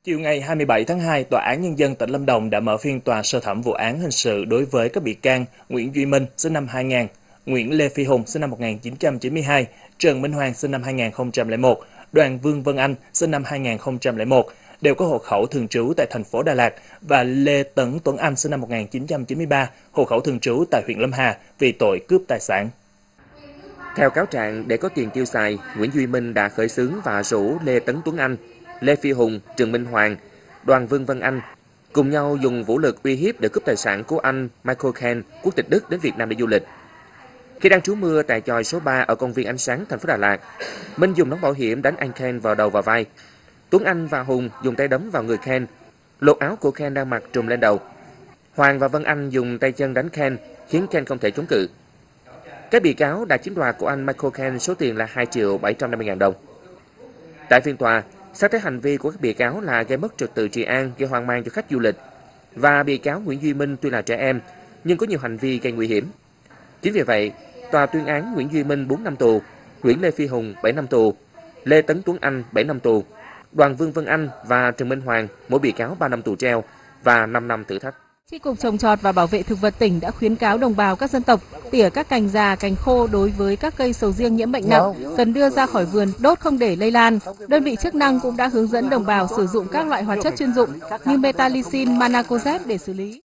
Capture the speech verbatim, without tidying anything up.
Chiều ngày hai mươi bảy tháng hai, Tòa án Nhân dân tỉnh Lâm Đồng đã mở phiên tòa sơ thẩm vụ án hình sự đối với các bị can Nguyễn Duy Minh, sinh năm hai nghìn, Nguyễn Lê Phi Hùng, sinh năm một nghìn chín trăm chín mươi hai, Trần Minh Hoàng, sinh năm hai nghìn không trăm lẻ một, Đoàn Vương Vân Anh, sinh năm hai nghìn không trăm lẻ một, đều có hộ khẩu thường trú tại thành phố Đà Lạt, và Lê Tấn Tuấn Anh, sinh năm một nghìn chín trăm chín mươi ba, hộ khẩu thường trú tại huyện Lâm Hà, vì tội cướp tài sản. Theo cáo trạng, để có tiền tiêu xài, Nguyễn Duy Minh đã khởi xướng và rủ Lê Tấn Tuấn Anh, Lê Phi Hùng, Trần Minh Hoàng, Đoàn Vương Vân Anh cùng nhau dùng vũ lực uy hiếp để cướp tài sản của anh Michael Kane, quốc tịch Đức, đến Việt Nam để du lịch. Khi đang trú mưa tại chòi số ba ở công viên Ánh Sáng, thành phố Đà Lạt, Minh dùng nón bảo hiểm đánh anh Kane vào đầu và vai. Tuấn Anh và Hùng dùng tay đấm vào người Kane, lột áo của Kane đang mặc trùm lên đầu. Hoàng và Vân Anh dùng tay chân đánh Kane, khiến Kane không thể chống cự. Các bị cáo đã chiếm đoạt của anh Michael Kane số tiền là hai triệu bảy trăm năm mươi nghìn đồng. Tại phiên tòa, xác thấy hành vi của các bị cáo là gây mất trật tự trị an, gây hoang mang cho khách du lịch, và bị cáo Nguyễn Duy Minh tuy là trẻ em nhưng có nhiều hành vi gây nguy hiểm. Chính vì vậy, tòa tuyên án Nguyễn Duy Minh bốn năm tù, Nguyễn Lê Phi Hùng bảy năm tù, Lê Tấn Tuấn Anh bảy năm tù, Đoàn Vương Vân Anh và Trần Minh Hoàng mỗi bị cáo ba năm tù treo và năm năm thử thách. Chi cục Trồng trọt và Bảo vệ thực vật tỉnh đã khuyến cáo đồng bào các dân tộc tỉa các cành già, cành khô đối với các cây sầu riêng nhiễm bệnh nặng cần đưa ra khỏi vườn, đốt không để lây lan. Đơn vị chức năng cũng đã hướng dẫn đồng bào sử dụng các loại hóa chất chuyên dụng như metallizin, manacozeb để xử lý.